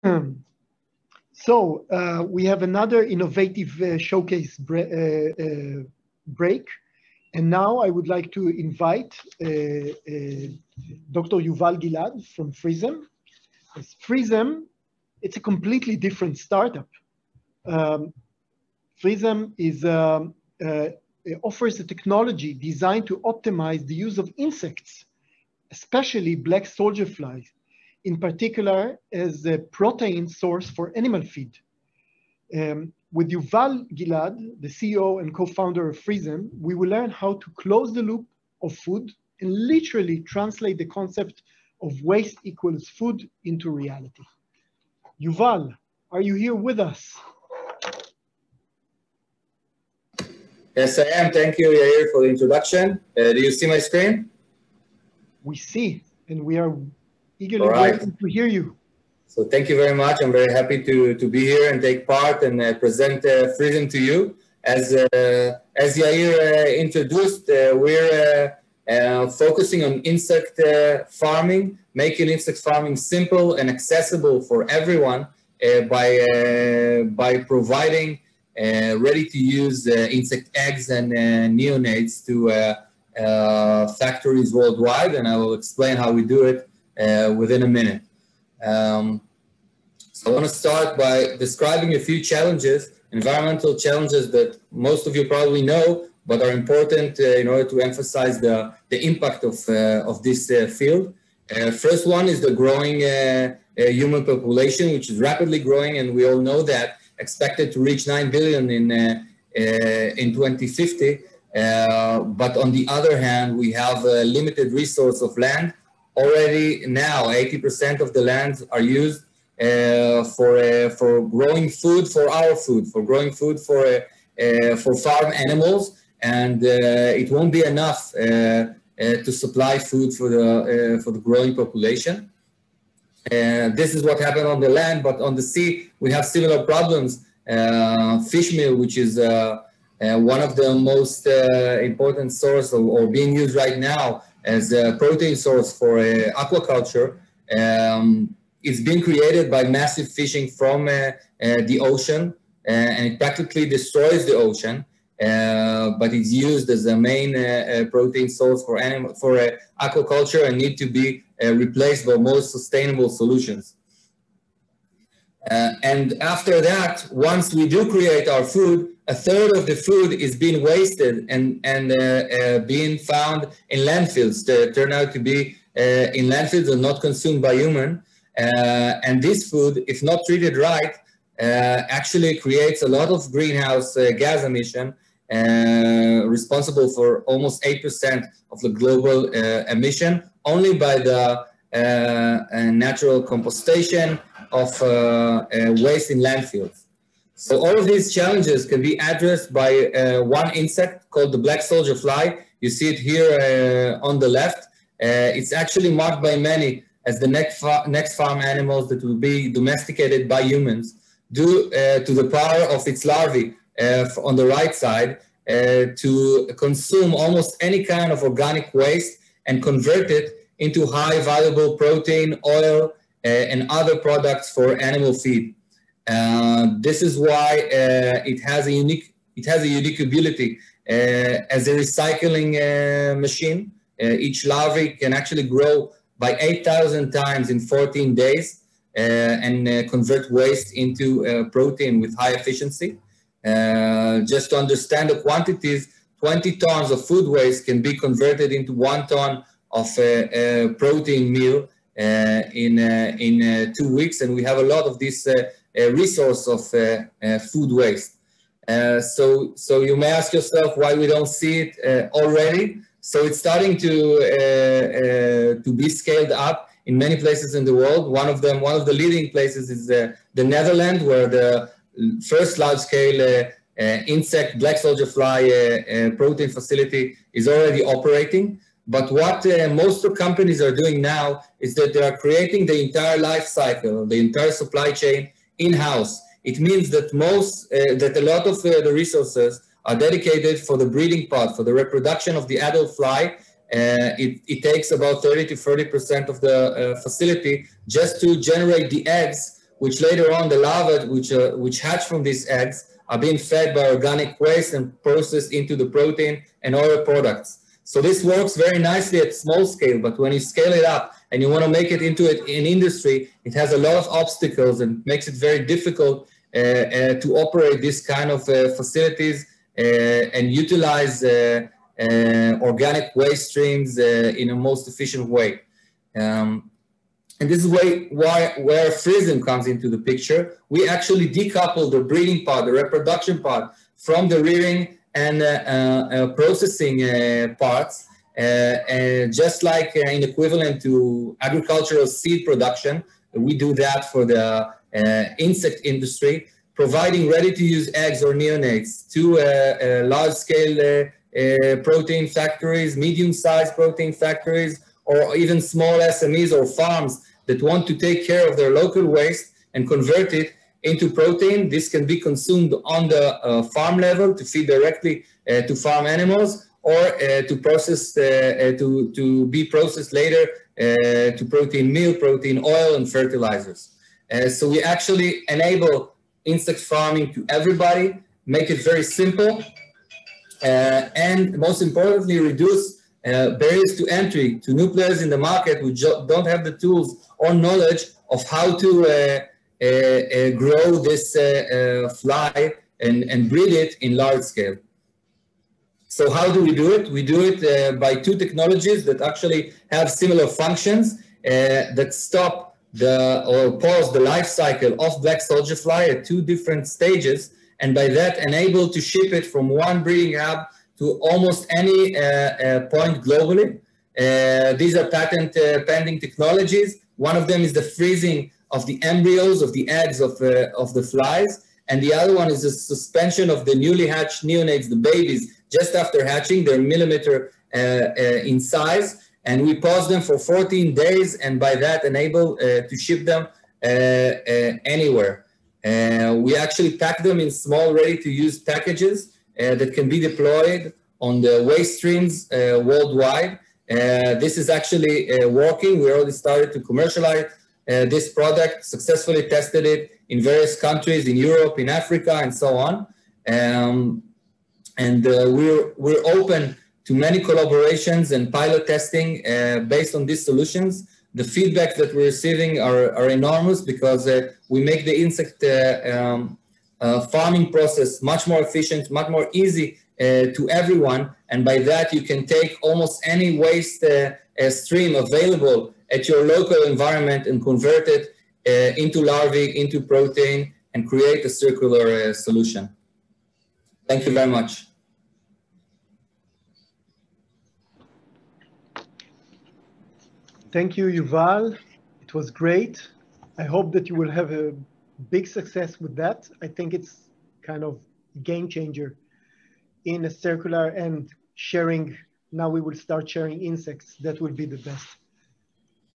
We have another innovative showcase break. And now I would like to invite Dr. Yuval Gilad from Freezem. Freezem, it's a completely different startup. Freezem offers a technology designed to optimize the use of insects, especially black soldier flies, in particular as a protein source for animal feed. With Yuval Gilad, the CEO and co-founder of Freezem, we will learn how to close the loop of food and literally translate the concept of waste equals food into reality. Yuval, are you here with us? Yes, I am. Thank you, Yair, for the introduction. Do you see my screen? We see, and we are eagerly waiting to hear you. So thank you very much. I'm very happy to be here and take part and present Freezem to you. As Yair introduced, we're focusing on insect farming, making insect farming simple and accessible for everyone by providing ready-to-use insect eggs and neonates to factories worldwide, and I will explain how we do it within a minute. So I want to start by describing a few challenges, environmental challenges that most of you probably know, but are important in order to emphasize the impact of this field. First one is the growing human population, which is rapidly growing, and we all know that, expected to reach 9 billion in 2050. But on the other hand, we have a limited resource of land. Already now, 80% of the lands are used for growing food for our food, for growing food for farm animals, and it won't be enough to supply food for the growing population. This is what happened on the land, but on the sea we have similar problems. Fish meal, which is one of the most important source or being used right now as a protein source for aquaculture, it's been created by massive fishing from the ocean, and it practically destroys the ocean, but it's used as a main protein source for aquaculture and need to be replaced by more sustainable solutions. And after that, once we do create our food, a third of the food is being wasted and being found in landfills. They turn out to be in landfills and not consumed by human. And this food, if not treated right, actually creates a lot of greenhouse gas emission, responsible for almost 8% of the global emission, only by the natural compostation of waste in landfills. So all of these challenges can be addressed by one insect called the black soldier fly. You see it here on the left. It's actually marked by many as the next farm animals that will be domesticated by humans due to the power of its larvae on the right side to consume almost any kind of organic waste and convert it into high valuable protein, oil, and other products for animal feed. This is why it has a unique ability as a recycling machine. Each larvae can actually grow by 8,000 times in 14 days and convert waste into protein with high efficiency. Just to understand the quantities, 20 tons of food waste can be converted into 1 ton of protein meal in 2 weeks, and we have a lot of this resource of food waste. So you may ask yourself why we don't see it already. So it's starting to be scaled up in many places in the world. One of the leading places is the Netherlands, where the first large-scale insect black soldier fly protein facility is already operating. But what most companies are doing now is that they are creating the entire life cycle, the entire supply chain in-house. It means that that a lot of the resources are dedicated for the breeding part, for the reproduction of the adult fly. It takes about 30 to 40% of the facility just to generate the eggs, which later on the larvae which hatch from these eggs are being fed by organic waste and processed into the protein and oil products. So this works very nicely at small scale, but when you scale it up and you want to make it into an industry, it has a lot of obstacles and makes it very difficult to operate this kind of facilities and utilize organic waste streams in a most efficient way. And this is where freezing comes into the picture. We actually decouple the breeding part, the reproduction part, from the rearing and processing parts, just like in equivalent to agricultural seed production. We do that for the insect industry, providing ready-to-use eggs or neonates to large-scale protein factories, medium-sized protein factories, or even small SMEs or farms that want to take care of their local waste and convert it into protein. This can be consumed on the farm level to feed directly to farm animals, or to process to be processed later to protein meal, protein oil, and fertilizers. So we actually enable insect farming to everybody, make it very simple, and most importantly, reduce barriers to entry to new players in the market who don't have the tools or knowledge of how to grow this fly and breed it in large scale. So how do we do it? We do it by two technologies that actually have similar functions that stop or pause the life cycle of black soldier fly at two different stages, and by that enable to ship it from one breeding hub to almost any point globally. These are patent pending technologies. One of them is the freezing of the embryos of the eggs of the flies, and the other one is the suspension of the newly hatched neonates, the babies, just after hatching. They're millimeter in size, and we pause them for 14 days, and by that enable to ship them anywhere. We actually pack them in small ready-to-use packages that can be deployed on the waste streams worldwide. This is actually working. We already started to commercialize this product, successfully tested it in various countries in Europe, in Africa, and so on. We're open to many collaborations and pilot testing based on these solutions. The feedback that we're receiving are enormous, because we make the insect farming process much more efficient, much more easy to everyone. And by that, you can take almost any waste stream available at your local environment and convert it into larvae, into protein, and create a circular solution. Thank you very much. Thank you, Yuval. It was great. I hope that you will have a big success with that. I think it's kind of game changer in a circular and sharing. Now we will start sharing insects. That will be the best.